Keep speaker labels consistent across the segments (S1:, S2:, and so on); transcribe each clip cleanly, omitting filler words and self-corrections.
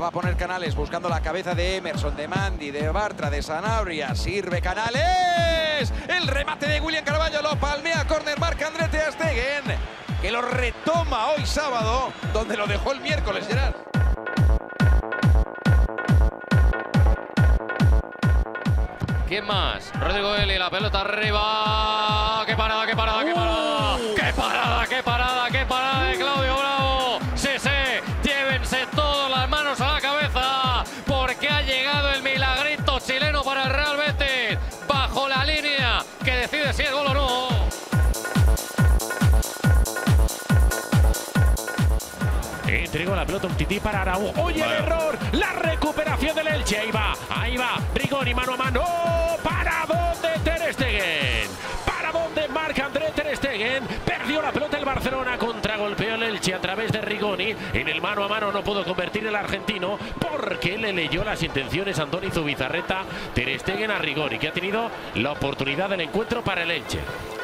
S1: va a poner Canales buscando la cabeza de Emerson, de Mandy, de Bartra, de Sanabria. Sirve Canales. El remate de William Carballo lo palmea. Córner marca André Ter Stegen, que lo retoma hoy sábado, donde lo dejó el miércoles, Gerard.
S2: ¿Quién más? Rodrigo Eli, la pelota arriba. ¡Qué parada, qué parada, qué parada! ¡Qué parada, qué parada, qué parada de Claudio Bravo! Sí, llévense todas las manos a la cabeza, porque ha llegado el milagrito chileno para el Real Betis, bajo la línea, que decide si es gol o no.
S3: Entregó la pelota un tití para Araujo. ¡Oye, el error! La recuperación del Elche. Ahí va. Rigoni mano a mano. ¡Paradón de Ter Stegen! ¡Paradón de marca André Ter Stegen! Perdió la pelota el Barcelona. Contragolpeó el Elche a través de Rigoni. En el mano a mano no pudo convertir el argentino porque le leyó las intenciones Andoni Zubizarreta. Ter Stegen a Rigoni, que ha tenido la oportunidad del encuentro para el Elche.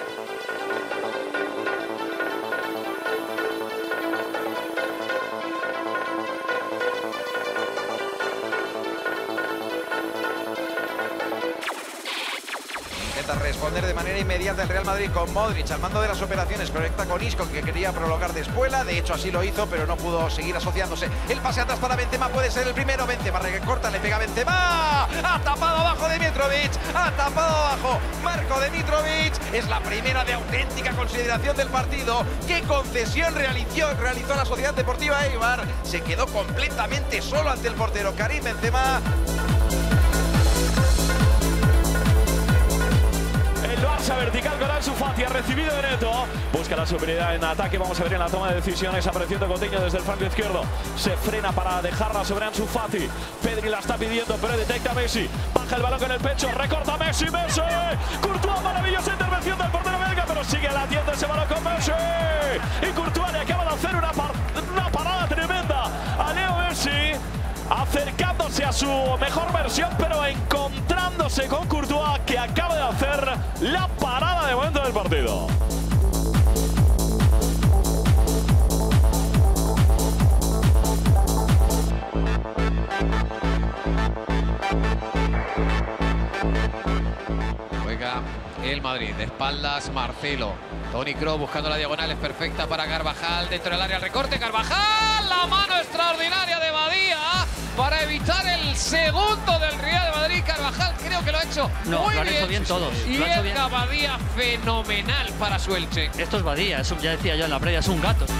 S1: Intenta responder de manera inmediata el Real Madrid con Modric al mando de las operaciones. Conecta con Isco, que quería prolongar de espuela. De hecho, así lo hizo, pero no pudo seguir asociándose. El pase atrás para Benzema puede ser el primero. Benzema recorta, le pega Benzema. Ha tapado abajo de Mitrovic. Ha tapado abajo Marco de Mitrovic. Es la primera de auténtica consideración del partido. ¿Qué concesión realizó la Sociedad Deportiva Eibar? Se quedó completamente solo ante el portero Karim Benzema.
S4: Barça vertical con Ansu Fati, ha recibido de Neto, busca la superioridad en ataque. Vamos a ver en la toma de decisiones, apareciendo Coutinho desde el flanco izquierdo, se frena para dejarla sobre Ansu Fati. Pedri la está pidiendo, pero detecta a Messi, baja el balón con el pecho, recorta Messi, Courtois, maravillosa intervención del portero belga, pero sigue latiendo ese balón con Messi, y Courtois le acaba de hacer una parada tremenda a Leo Messi, acercándose a su mejor versión, pero encontrándose con Courtois, que acaba de hacer la parada de momento del partido.
S2: Juega el Madrid, de espaldas Marcelo. Toni Kroos buscando la diagonal, es perfecta para Carvajal, dentro del área el recorte, Carvajal, la mano extraordinaria de Badía para evitar el segundo del Real Madrid. Carvajal creo que lo ha hecho muy
S5: lo han
S2: bien.
S5: hecho bien todos.
S2: Y Edgar Badía fenomenal para su Elche.
S5: Esto es Badía, ya decía yo en la previa, es un gato.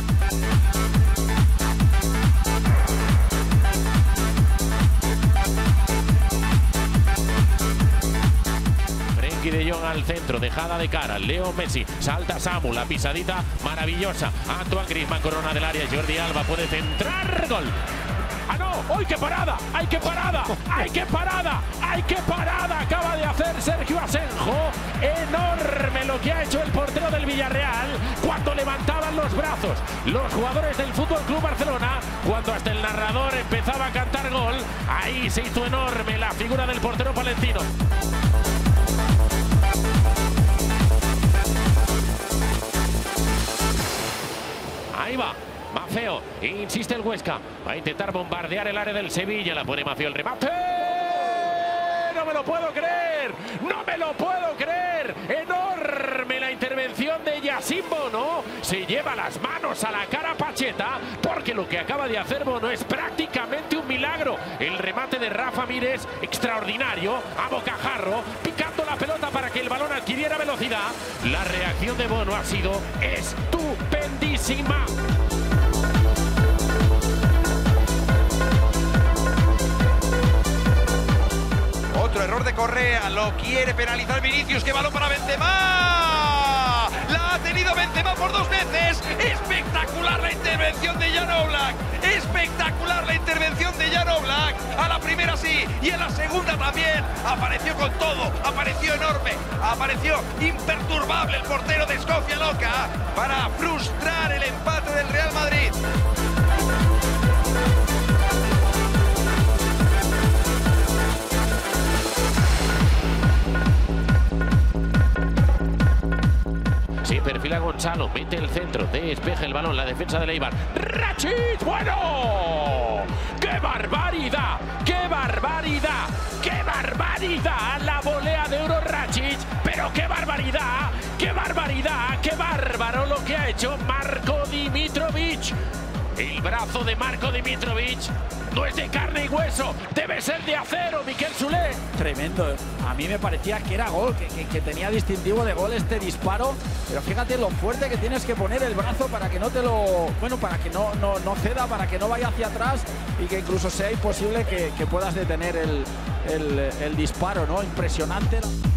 S3: De Jong al centro, dejada de cara, Leo Messi, salta Samu, la pisadita maravillosa, Antoine Griezmann, corona del área, Jordi Alba puede centrar, gol. ¡Ah, no! ¡Ay, qué parada! ¡Ay, qué parada! ¡Ay, qué parada! ¡Ay, qué parada! Acaba de hacer Sergio Asenjo. Enorme lo que ha hecho el portero del Villarreal cuando levantaban los brazos los jugadores del Fútbol Club Barcelona, cuando hasta el narrador empezaba a cantar gol. Ahí se hizo enorme la figura del portero palentino. Ahí va, Mafeo, insiste el Huesca, va a intentar bombardear el área del Sevilla, la pone Mafeo, el remate. ¡No me lo puedo creer! ¡No me lo puedo creer! ¡Enorme la intervención de Yassine Bono! Se lleva las manos a la cara Pacheta, porque lo que acaba de hacer Bono es prácticamente un milagro. El remate de Rafa Mires, extraordinario, a bocajarro, picando la pelota para que el balón adquiriera velocidad. La reacción de Bono ha sido estupendísima.
S1: Otro error de Correa, lo quiere penalizar Vinicius, que balón para Benzema. La ha tenido Benzema por dos veces. Espectacular la intervención de Jan Oblak. Espectacular la intervención de Jan Oblak. A la primera sí, y en la segunda también. Apareció con todo, apareció enorme, apareció imperturbable el portero de Escocia Loca para frustrar el empate del Real Madrid.
S3: Perfila Gonzalo, mete el centro, despeja el balón, la defensa de Eibar. ¡Rachic! ¡Bueno! ¡Qué ¡Qué barbaridad! ¡Qué barbaridad! ¡Qué barbaridad! La volea de Euroracic, pero qué barbaridad, qué barbaridad, qué bárbaro lo que ha hecho Marko Dimitrovic. El brazo de Marko Dimitrovic no es de carne y hueso, debe ser de acero, Miquel Solé.
S6: Tremendo. A mí me parecía que era gol, que tenía distintivo de gol este disparo. Pero fíjate lo fuerte que tienes que poner el brazo para que no te lo... Bueno, para que no ceda, para que no vaya hacia atrás y que incluso sea imposible que puedas detener el disparo, ¿no? Impresionante.